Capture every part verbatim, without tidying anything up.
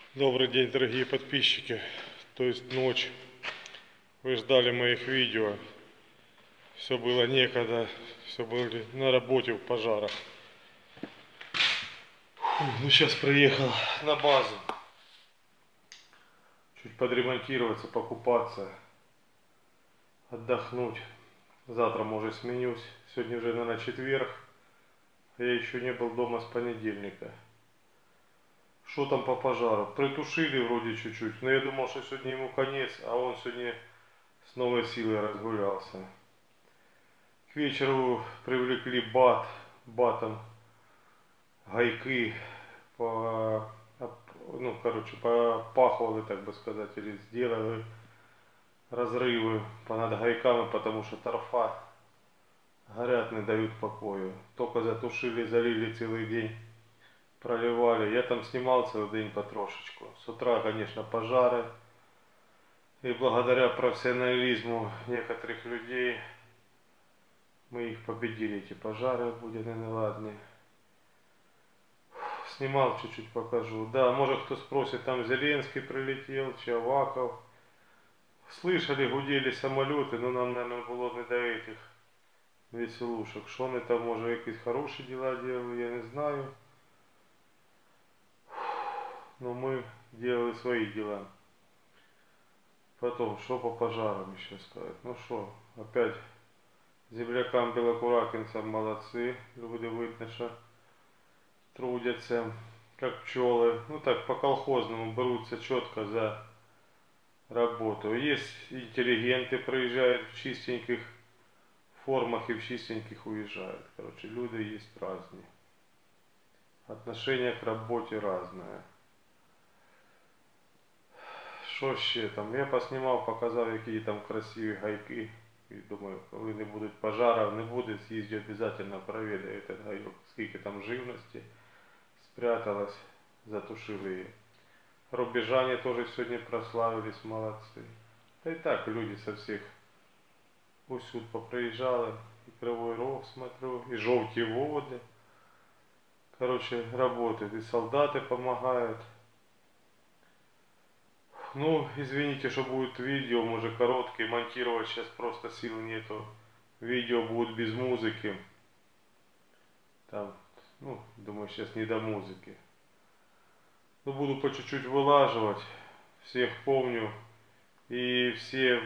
Добрый день, дорогие подписчики, то есть ночь. Вы ждали моих видео, все было некогда, все были на работе в пожарах. Фу, ну сейчас приехал на базу, чуть подремонтироваться, покупаться, отдохнуть. Завтра, может, сменюсь, сегодня уже, наверное, четверг, а я еще не был дома с понедельника. Что там по пожару? Притушили вроде чуть-чуть, но я думал, что сегодня ему конец, а он сегодня с новой силой разгулялся. К вечеру привлекли бат, батом гайки по, ну, короче, попахивали, так бы сказать, или сделали разрывы понад гайками, потому что торфа горят, не дают покою. Только затушили, залили целый день, проливали. Я там снимал целый день потрошечку. С утра, конечно, пожары. И благодаря профессионализму некоторых людей мы их победили, эти пожары, будет неладные. Снимал, чуть-чуть покажу. Да, может кто спросит, там Зеленский прилетел, Чаваков. Слышали, гудели самолеты, но нам, наверное, было не до этих веселушек. Что они там, может, какие-то хорошие дела делали, я не знаю. Но мы делали свои дела. Потом, что по пожарам еще сказать? Ну что, опять землякам, белокуракинцам молодцы. Люди, видно, что трудятся, как пчелы. Ну так, по колхозному берутся четко за работу. Есть интеллигенты, приезжают в чистеньких формах и в чистеньких уезжают. Короче, люди есть разные. Отношение к работе разное. Что ще там? Я поснимал, показал, какие там красивые гайки. И думаю, коли не будуть пожарів, не буде, з'їздю обязательно проведу этот гайок. Сколько там живности спряталось, затушили ее. Рубежане тоже сегодня прославились, молодцы. Да и так люди со всех усюд поприезжали. И Кривой Рог смотрю, и Желтые Воды. Короче, работают. И солдаты помогают. Ну, извините, что будет видео, может короткие, монтировать сейчас просто сил нету. Видео будет без музыки. Там, ну, думаю, сейчас не до музыки. Но буду по чуть-чуть вылаживать. Всех помню. И все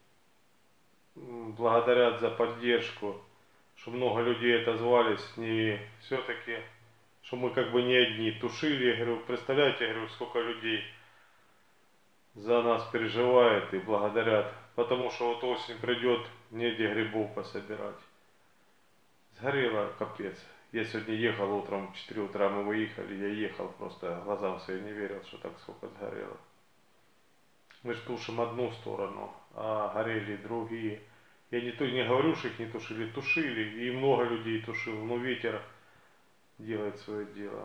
благодарят за поддержку. Что много людей отозвались. Не все-таки, что мы как бы не одни. Тушили, я говорю, представляете, я говорю, сколько людей за нас переживает и благодарят. Потому что вот осень придет, негде грибов пособирать. Сгорело капец. Я сегодня ехал утром, в четыре утра мы выехали, я ехал просто, глазам своим не верил, что так сколько сгорело. Мы же тушим одну сторону, а горели другие. Я не, не говорю, что их не тушили, тушили, и много людей тушил, но ветер делает свое дело.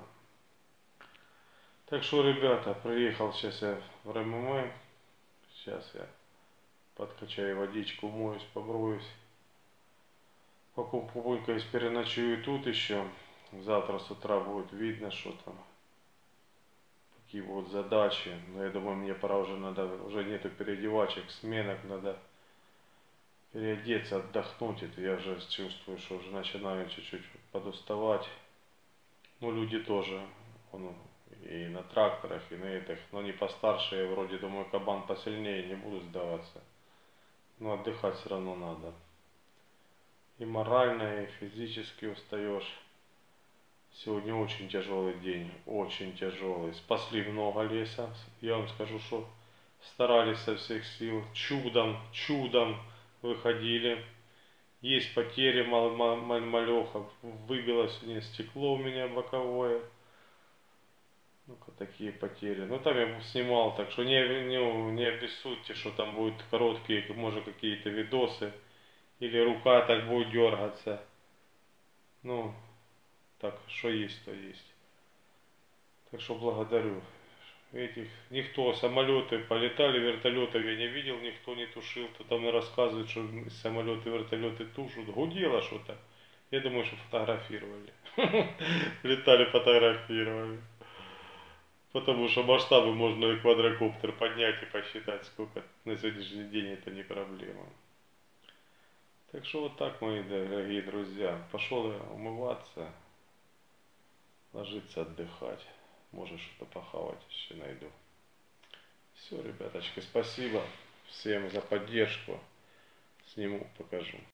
Так что, ребята, приехал сейчас я в РММ, сейчас я подкачаю водичку, моюсь, поброюсь. Покупкаюсь, переночую тут еще. Завтра с утра будет видно, что там. Какие будут задачи. Но я думаю, мне пора уже надо, уже нету переодевачек, сменок, надо переодеться, отдохнуть. Это я уже чувствую, что уже начинаю чуть-чуть подуставать. Ну, люди тоже. Он, и на тракторах, и на этих. Но не постарше, я вроде думаю, кабан посильнее, не буду сдаваться. Но отдыхать все равно надо. И морально, и физически устаешь. Сегодня очень тяжелый день, очень тяжелый. Спасли много леса. Я вам скажу, что старались со всех сил. Чудом, чудом выходили. Есть потери, мал, мал, мал, малеха. Выбило сегодня стекло у меня боковое. Ну-ка, такие потери. Ну, там я снимал, так что не, не, не обессудьте, что там будут короткие, может, какие-то видосы. Или рука так будет дергаться. Ну, так, что есть, то есть. Так что благодарю. Этих, никто, самолеты полетали, вертолетов я не видел, никто не тушил. То там рассказывают, что самолеты, вертолеты тушат. Гудело что-то. Я думаю, что фотографировали. Летали, фотографировали. Потому что масштабы можно и квадрокоптер поднять и посчитать, сколько на сегодняшний день это не проблема. Так что вот так, мои дорогие друзья. Пошел я умываться, ложиться отдыхать. Может, что-то похавать еще найду. Все, ребяточки, спасибо всем за поддержку. Сниму, покажу.